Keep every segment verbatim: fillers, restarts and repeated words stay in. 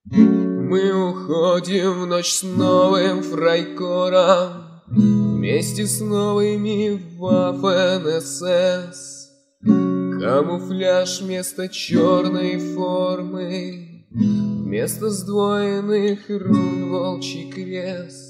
Мы уходим в ночь с новым фрайкором, вместе с новыми Waffen-эс эс. Камуфляж вместо черной формы, вместо сдвоенных рун волчий крест.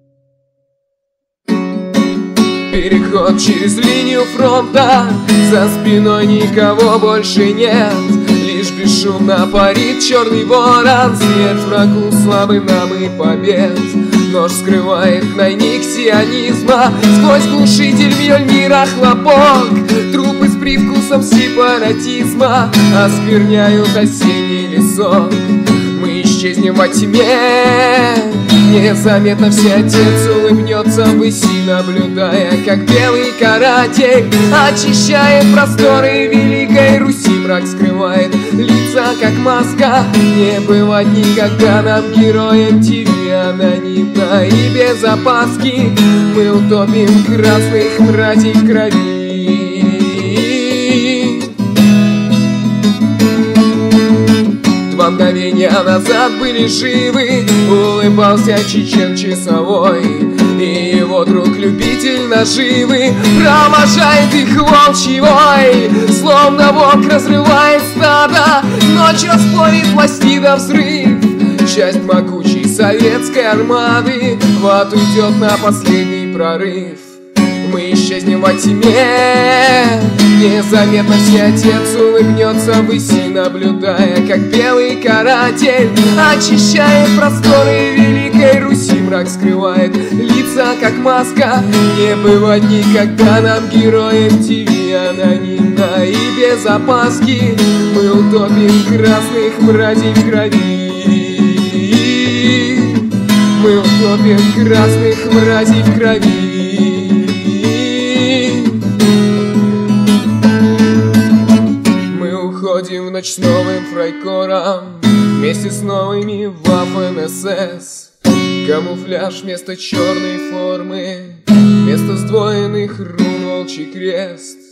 Переход через линию фронта, за спиной никого больше нет. Лишь бесшумно парит черный ворон, смерть врагу слабым нам и побед. Нож скрывает гнойник сионизма, сквозь глушитель Мьёльнира хлопок. Трупы с привкусом сепаратизма оскверняют осенний лесок. Мы исчезнем во тьме, незаметно всеотец улыбнется ввыси, наблюдая, как белый каратель очищает просторы Великой Руси. Мрак скрывает лица, как маска, не бывать никогда нам героем ТВ. Анонимно и без опаски мы утопим красных мразей в крови. Два мгновения назад были живы, улыбался чечен часовой, и его друг-любитель наживы провожает их волчий вой. Словно волк разрывает стадо, ночь расплавит пластина взрыв. Часть могучей советской армады в ад уйдет на последний прорыв. Мы исчезнем во тьме, незаметно всеотец улыбнется ввыси, наблюдая, как белый каратель очищает просторы Великой Руси. Мрак скрывает лица, как маска, не бывать никогда нам героем ТВ. Анонимно и без опаски мы утопим красных мразей в крови. Мы утопим красных мразей в крови. Мы уходим в ночь с новым фрайкором, вместе с новыми Waffen-эс эс. Камуфляж вместо черной формы, вместо сдвоенных рун волчий крест.